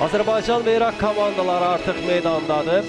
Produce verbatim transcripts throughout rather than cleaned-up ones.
Azərbaycan və İraq komandaları artıq meydandadır.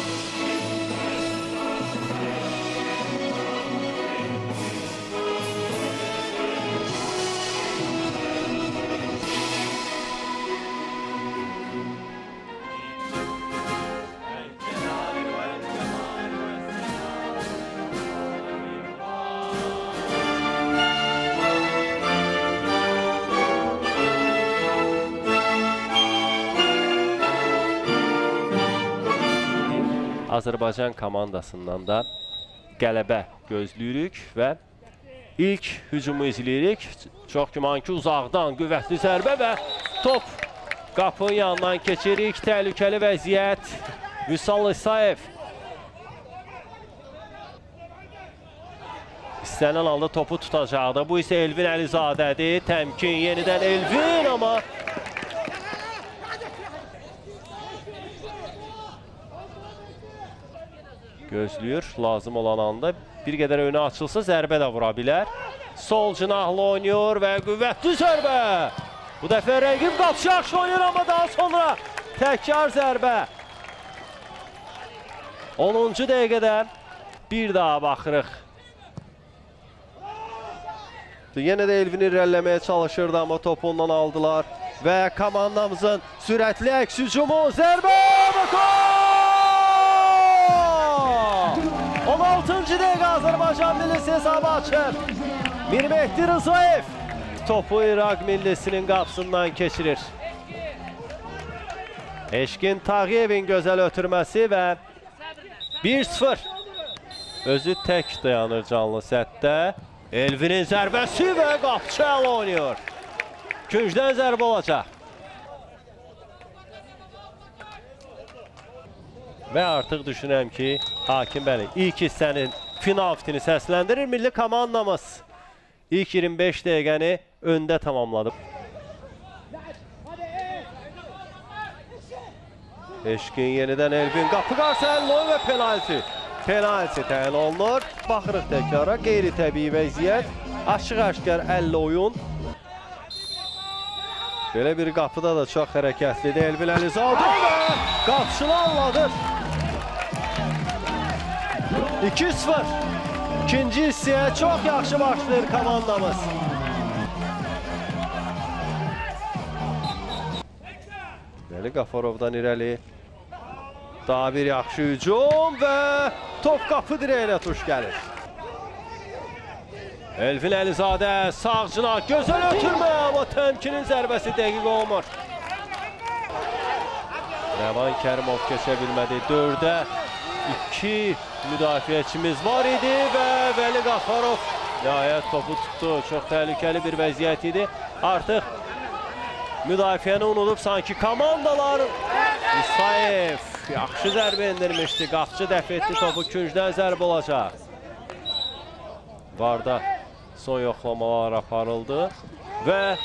Azərbaycan komandasından da qələbə gözləyirik və ilk hücumu izləyirik. Çox güman ki, uzaqdan qüvvətli zərbə və top qapının yanından keçirik. Təhlükəli vəziyyət. Vüsal İsayev istənilən halda topu tutacaqdı. Bu isə Elvin Əlizadədir. Təmkin yenidən Elvin, amma gözləyir. Lazım olan anda bir qədər önə açılsa zərbə də vura bilər. Sol cinahlı oynuyor və qüvvətli zərbə. Bu dəfə rəqib qapısı yaxşı oynayır, amma daha sonra təkrar zərbə. onuncu dəqiqədə bir daha baxırıq. Yenə də Elvin irəliləməyə çalışırdı, amma topu ondan aldılar. Və komandamızın sürətli əks hücumu, zərbə və gol! on altıncı dəqiqə Azərbaycan millisi hesabı açır. Mirmehdi Rızayev topu İraq millisinin qapısından keçirir. Eşkin Tağıyevin gözəl ötürməsi və bir sıfır. Özü tək dayanır canlı sətdə. Elvin'in zərbəsi və qapıcı əl oynuyor. Küncdən zərbə olacaq. Və artıq düşünürəm ki, hakim bəli ilk hissənin final fitini səsləndirir. Milli komandamız ilk iyirmi beş dəqiqəni öndə tamamladı. Eşkin yenidən Elvin qapı qarşı əlloy və penalti. Penalti təyin olunur. Baxırıq təkrara, qeyri-təbii vəziyyət. Açıq-aşkar əlli oyun. Belə bir qapıda da çox hərəkətlidir. Elvin Əlizadə və qapışını anladır. iki sıfır. İkinci hissəyə çox yaxşı başlayır komandamız. Bəli, Qafarovdan irəli. Daha bir yaxşı hücum və top qapı dirəyinə tuş gəlir. Elvin Əlizadə sağcına gözəl ötürmə, amma təmkinin zərbəsi dəqiq olmur. Rəvan Kərimov keçə bilmədi. dördə iki müdafiəçimiz var idi və Vəli Qafarov nəhayət topu tutdu. Çox təhlükəli bir vəziyyət idi. Artıq müdafiəni unudub sanki komandalar. İsayev yaxşı zərbə endirmişdi. Qapıcı dəf etdi topu. Küncdən zərbə olacaq. Varda son yoxlamalar aparıldı və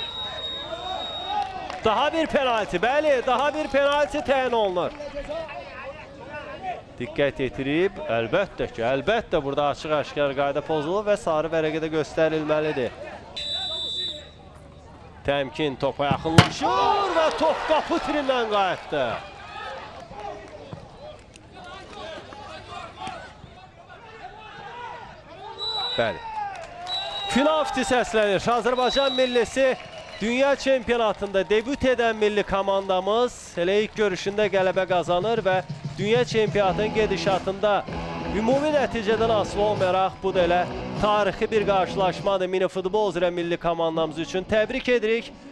daha bir penalti. Bəli, daha bir penalti təyin olunur. Diqqət yetirib, əlbəttə ki, əlbəttə burada açıq-aşkar qayda pozulur və sarı vərəqədə göstərilməlidir. Təmkin topa yaxınlaşır və top qapı tirindən qayıtdı. Bəli. Final fiti səslənir. Azərbaycan millisi dünya çempionatında debüt edən milli komandamız elə ilk görüşündə qələbə qazanır və dünya çempionatının gedişatında ümumi nəticədən asılı olmayaraq bu da elə tarixi bir qarşılaşmadır mini futbol üzrə milli komandamız üçün. Təbrik edirik.